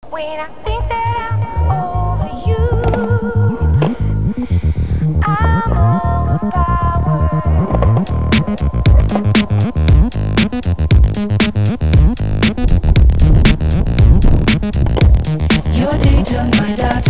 When I think that I'm over you, I'm overpowered. Your data, my data.